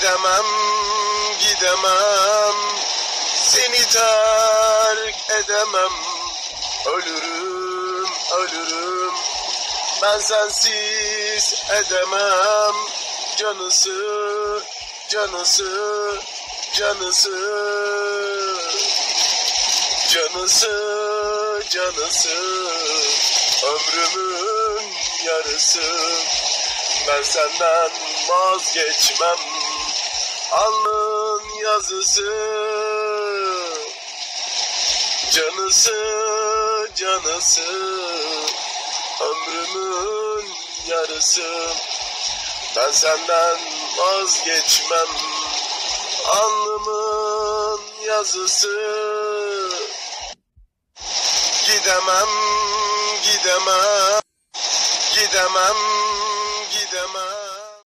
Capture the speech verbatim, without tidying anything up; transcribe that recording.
Gidemem, gidemem, seni terk edemem. Ölürüm, ölürüm, ben sensiz edemem. Canısı, canısı, canısı, canısı, canısı, ömrümün yarısı. Ben senden vazgeçmem, alnın yazısı. Canısı, canısı, ömrümün yarısı. Ben senden vazgeçmem, alnımın yazısı. Gidemem, gidemem, gidemem,